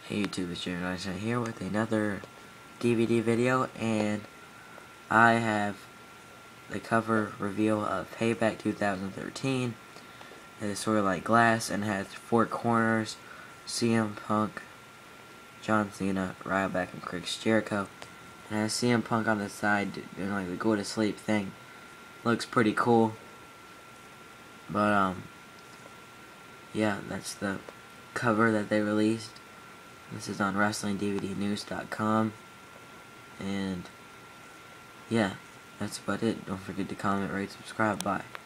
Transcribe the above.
Hey YouTube, it's Jeremy here with another DVD video, and I have the cover reveal of Payback 2013. It is sort of like glass and has four corners: CM Punk, John Cena, Ryback, and Chris Jericho. And it has CM Punk on the side doing like the go to sleep thing. Looks pretty cool. But yeah, that's the cover that they released. This is on WrestlingDVDnews.com, and yeah, that's about it. Don't forget to comment, rate, subscribe, bye.